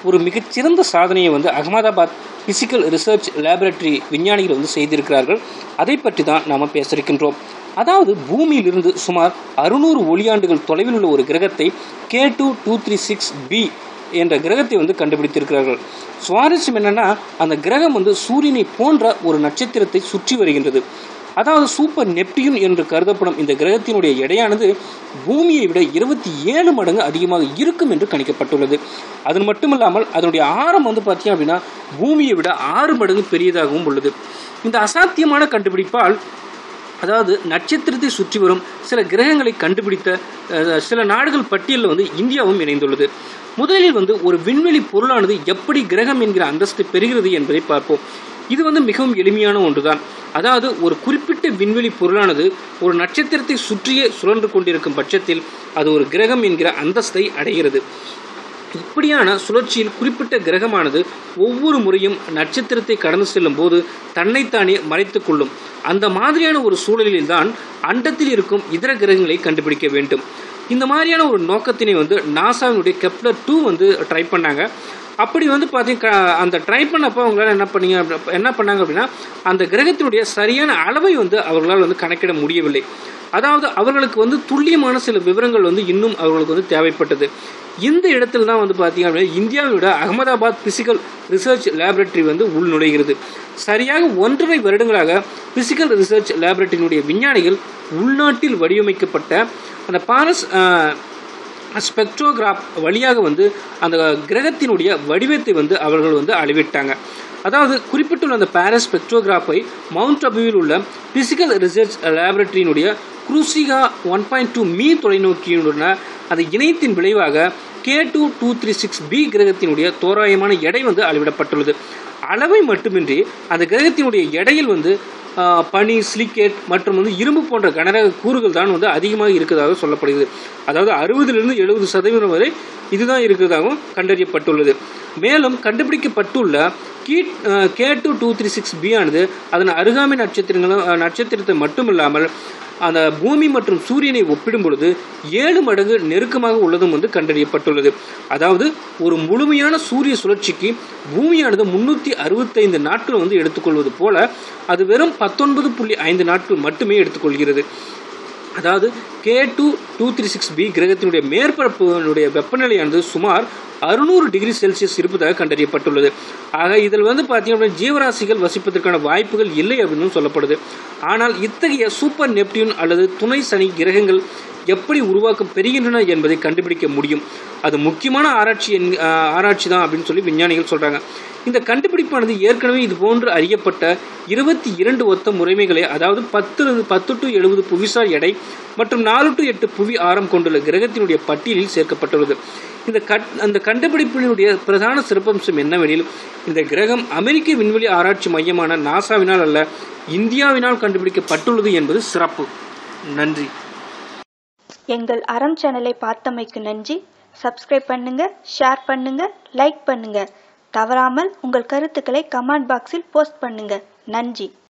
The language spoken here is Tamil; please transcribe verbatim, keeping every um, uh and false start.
ஒரு மிகச்சிறந்த சாதனையை வந்து அகமதாபாத் பிசிக்கல் ரிசர்ச் லேபரட்டரி விஞ்ஞானிகள் வந்து செய்திருக்கிறார்கள். அதை பற்றி தான் நாம் பேசியிருக்கின்றோம். அதாவது பூமியிலிருந்து சுமார் அறுநூறு ஒளியாண்டுகள் தொலைவில் உள்ள ஒரு கிரகத்தை K two two three six B என்ற கிரகத்தை வந்து கண்டுபிடித்திருக்கிறார்கள். சுவாரஸ்யம் என்னன்னா, அந்த கிரகம் வந்து சூரியனை போன்ற ஒரு நட்சத்திரத்தை சுற்றி வருகின்றது. அதாவது சூப்பர் நெப்டியூன் என்று கருதப்படும் இந்த கிரகத்தினுடைய எடையானது பூமியை விட இருபத்தி ஏழு மடங்கு அதிகமாக இருக்கும் என்று கணிக்கப்பட்டுள்ளது. அது மட்டுமில்லாமல் அதனுடைய ஆரம் வந்து பார்த்தீங்க அப்படின்னா பூமியை விட ஆறு மடங்கு பெரியதாகவும் உள்ளது. இந்த அசாத்தியமான கண்டுபிடிப்பால், அதாவது நட்சத்திரத்தை சுற்றி வரும் சில கிரகங்களை கண்டுபிடித்த சில நாடுகள் பட்டியலில் வந்து இந்தியாவும் இணைந்துள்ளது. முதலில் வந்து ஒரு விண்வெளி பொருளானது எப்படி கிரகம் என்கிற அந்தஸ்து பெறுகிறது என்பதை பார்ப்போம். இது வந்து மிகவும் எளிமையான ஒன்றுதான். அதாவது ஒரு குறிப்பிட்ட விண்வெளி பொருளானது ஒரு நட்சத்திரத்தை சுற்றியே சுழன்று கொண்டிருக்கும் பட்சத்தில் அது ஒரு கிரகம் என்கிற அந்தஸ்தை அடைகிறது. இப்படியான சுழற்சியில் குறிப்பிட்ட கிரகமானது ஒவ்வொரு முறையும் நட்சத்திரத்தை கடந்து செல்லும் போது தன்னைத்தானே மறைத்துக் கொள்ளும். அந்த மாதிரியான ஒரு சூழலில்தான் அண்டத்தில் இருக்கும் இதர கிரகங்களை கண்டுபிடிக்க வேண்டும். இந்த மாதிரியான ஒரு நோக்கத்தினை வந்து நாசாவினுடைய கெப்லர் டூ வந்து ட்ரை பண்ணாங்க. அப்படி வந்து பார்த்தீங்க அந்த ட்ரை பண்ணப்போ அவங்களால என்ன பண்ணீங்க என்ன பண்ணாங்க அப்படின்னா அந்த கிரகத்தினுடைய சரியான அளவை வந்து அவர்களால் வந்து கணக்கிட முடியவில்லை. அதாவது அவர்களுக்கு வந்து துல்லியமான சில விவரங்கள் வந்து இன்னும் அவர்களுக்கு வந்து தேவைப்பட்டது. இந்த இடத்துல தான் வந்து பார்த்தீங்க அப்படின்னா இந்தியாவோட அகமதாபாத் பிசிக்கல் ரிசர்ச் லேபரட்டரி வந்து உள் நுழைகிறது. சரியாக ஒன்றரை வருடங்களாக பிசிக்கல் ரிசர்ச் லேபரட்டரியினுடைய விஞ்ஞானிகள் உள்நாட்டில் வடிவமைக்கப்பட்ட அந்த பாரஸ் ஸ்பெக்ட்ரோகிராஃப் வழியாக வந்து அந்த கிரகத்தினுடைய வடிவத்தை வந்து அவர்கள் வந்து அளவிட்டாங்க. அதாவது குறிப்பிட்டுள்ள அந்த பாரஸ் ஸ்பெக்ட்ரோகிராஃபை மவுண்ட் அபுவில் உள்ள பிசிக்கல் ரிசர்ச் லேபரட்டரியினுடைய குரூசிகா ஒன் பாயிண்ட் டூ மீ தொலைநோக்கியுடன் அந்த இணையத்தின் விளைவாக K two two three six B கிரகத்தினுடைய தோராயமான எடை வந்து அளவிடப்பட்டுள்ளது. அளவை மட்டுமின்றி அந்த கிரகத்தினுடைய எடையில் வந்து பனி, சிலிக்கேட் மற்றும் வந்து இரும்பு போன்ற கனரக கூறுகள் தான் வந்து அதிகமாக இருக்கிறதாக சொல்லப்படுகிறது. அதாவது அறுபதிலிருந்து எழுபது சதவீதம் வரை இதுதான் இருக்கிறதாகவும் கண்டறியப்பட்டுள்ளது. மேலும் கண்டுபிடிக்கப்பட்டுள்ள கீட் K two two three six B ஆனது அதன் அருகாமை நட்சத்திரங்களும் நட்சத்திரத்தை மட்டுமில்லாமல் அந்த பூமி மற்றும் சூரியனை ஒப்பிடும் பொழுது ஏழு மடங்கு நெருக்கமாக உள்ளதும் வந்து கண்டறியப்பட்டுள்ளது. அதாவது ஒரு முழுமையான சூரிய சுழற்சிக்கு பூமியானது முன்னூற்றி அறுபத்தைந்து நாட்கள் வந்து எடுத்துக்கொள்வது போல அது வெறும் பத்தொன்பது புள்ளி ஐந்து நாட்கள் மட்டுமே எடுத்துக்கொள்கிறது. அதாவது K two two three six B கிரகத்தினுடைய மேற்பரப்பினுடைய வெப்பநிலையானது சுமார் அறுநூறு டிகிரி செல்சியஸ் இருப்பதாக கண்டறியப்பட்டுள்ளது. ஆக இதில் வந்து பார்த்தீங்கன்னா ஜீவராசிகள் வசிப்பதற்கான வாய்ப்புகள் இல்லை அப்படின்னு சொல்லப்படுது. ஆனால் இத்தகைய சூப்பர் நெப்டியூன் அல்லது துணை சனி கிரகங்கள் எப்படி உருவாக்கம் பெறுகின்றன என்பதை கண்டுபிடிக்க முடியும். அது முக்கியமான ஆராய்ச்சி ஆராய்ச்சி தான் அப்படின்னு சொல்லி விஞ்ஞானிகள் சொல்கிறாங்க. இந்த கண்டுபிடிப்பானது ஏற்கனவே இது போன்று அறியப்பட்ட இருபத்தி இரண்டு ஒத்த முறைமைகளை, அதாவது பத்து பத்து டு எழுபது புவிசார் எடை மற்றும் நாலு டு எட்டு புவி ஆரம் கொண்டுள்ள கிரகத்தினுடைய பட்டியலில் சேர்க்கப்பட்டுள்ளது. இந்த கட் அந்த கண்டுபிடிப்பினுடைய பிரதான சிறப்பம்சம் என்னவெனில், இந்த கிரகம் அமெரிக்க விண்வெளி ஆராய்ச்சி மையமான நாசாவினால் அல்ல, இந்தியாவினால் கண்டுபிடிக்கப்பட்டுள்ளது என்பது சிறப்பு. நன்றி. எங்கள் அறம் சேனலை பார்த்தமைக்கு நன்றி. சப்ஸ்கிரைப் பண்ணுங்க, ஷேர் பண்ணுங்க, லைக் பண்ணுங்க. தவறாமல் உங்கள் கருத்துக்களை கமெண்ட் பாக்ஸில் போஸ்ட் பண்ணுங்க. நன்றி.